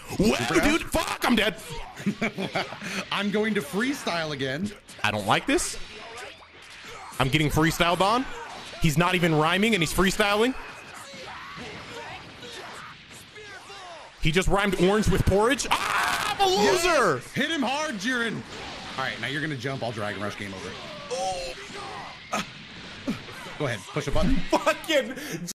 Well, dude, fuck, I'm dead. I'm going to freestyle again. I don't like this. I'm getting freestyled on. He's not even rhyming and he's freestyling. He just rhymed orange with porridge. Ah, I'm a loser. Yes. Hit him hard, Jiren. All right, now you're going to jump. I'll Dragon Rush, game over. Go ahead, push a button. Fucking